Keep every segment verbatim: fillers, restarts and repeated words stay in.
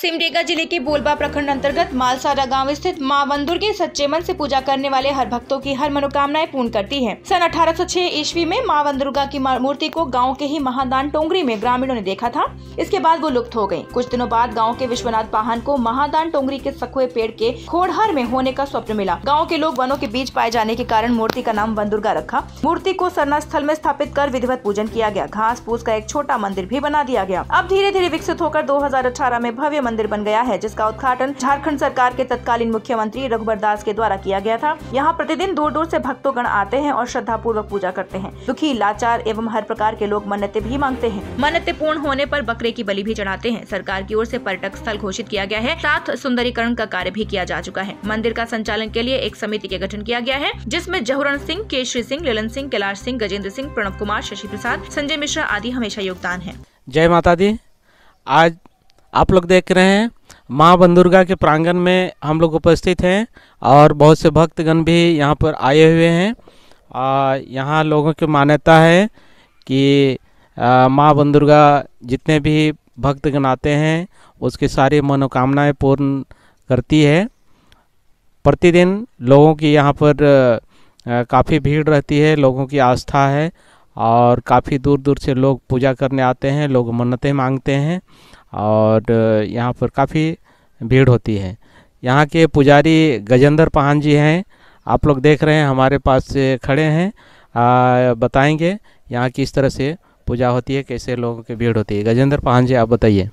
सिमडेगा जिले के बोलबा प्रखंड अंतर्गत मालसारा गांव स्थित मां वनदुर्गे सच्चे मन से पूजा करने वाले हर भक्तों की हर मनोकामनाएं पूर्ण करती हैं। सन अठारह सौ छह ईस्वी में मां वनदुर्गा की मूर्ति को गांव के ही महादान टोंगरी में ग्रामीणों ने देखा था। इसके बाद वो लुप्त हो गयी। कुछ दिनों बाद गाँव के विश्वनाथ पाहन को महादान टोंगरी के सखुए पेड़ के खोड़हर में होने का स्वप्न मिला। गाँव के लोग वनों के बीच पाए जाने के कारण मूर्ति का नाम वनदुर्गा रखा। मूर्ति को सरना स्थल में स्थापित कर विधिवत पूजन किया गया। घास फूस का एक छोटा मंदिर भी बना दिया गया। अब धीरे धीरे विकसित होकर दो हजार अठारह में भव्य मंदिर बन गया है, जिसका उद्घाटन झारखंड सरकार के तत्कालीन मुख्यमंत्री रघुबर दास के द्वारा किया गया था। यहाँ प्रतिदिन दूर दूर से भक्तों आते हैं और श्रद्धा पूर्वक पूजा करते हैं। दुखी, लाचार एवं हर प्रकार के लोग मन्नतें भी मांगते हैं। मन्नतें पूर्ण होने पर बकरे की बलि भी चढ़ाते हैं। सरकार की ओर से पर्यटक स्थल घोषित किया गया है। साथ सुंदरीकरण का कार्य भी किया जा चुका है। मंदिर का संचालन के लिए एक समिति के गठन किया गया है, जिसमें जहुरण सिंह, केशरी सिंह, ललन सिंह, कैलाश सिंह, गजेंद्र सिंह, प्रणव कुमार, शशि प्रसाद, संजय मिश्रा आदि हमेशा योगदान है। जय माता दी। आज आप लोग देख रहे हैं माँ वनदुर्गा के प्रांगण में हम लोग उपस्थित हैं और बहुत से भक्तगण भी यहाँ पर आए हुए हैं। यहाँ लोगों की मान्यता है कि माँ वनदुर्गा जितने भी भक्तगण आते हैं उसकी सारी मनोकामनाएं पूर्ण करती है। प्रतिदिन लोगों की यहाँ पर काफ़ी भीड़ रहती है, लोगों की आस्था है और काफ़ी दूर दूर से लोग पूजा करने आते हैं, लोग मन्नतें मांगते हैं और यहाँ पर काफ़ी भीड़ होती है। यहाँ के पुजारी गजेंद्र पाहन जी हैं, आप लोग देख रहे हैं हमारे पास से खड़े हैं। आ, बताएंगे यहाँ किस तरह से पूजा होती है, कैसे लोगों की भीड़ होती है। गजेंद्र पाहन जी, आप बताइए।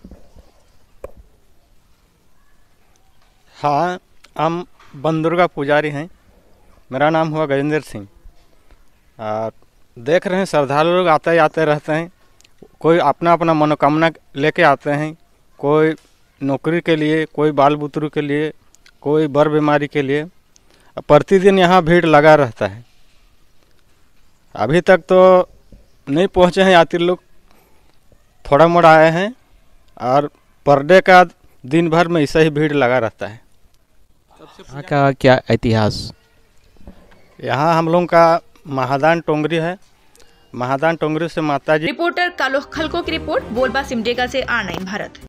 हाँ, हम वनदुर्गा पुजारी हैं। मेरा नाम हुआ गजेंद्र सिंह। देख रहे हैं श्रद्धालु लोग आते आते रहते हैं। कोई अपना अपना मनोकामना लेके आते हैं, कोई नौकरी के लिए, कोई बाल बुतरू के लिए, कोई बर बीमारी के लिए। प्रतिदिन यहाँ भीड़ लगा रहता है। अभी तक तो नहीं पहुँचे हैं यात्री लोग, थोड़ा मोड़ा आए हैं और पर डे का दिन भर में ऐसा ही भीड़ लगा रहता है। यहाँ का क्या इतिहास? यहाँ हम लोगों का महादान टोंगरी है। महादान टोंगरी से माता जी। रिपोर्टर कालोख खलको की रिपोर्ट, बोलबा सिमडेगा से आर नाइन भारत।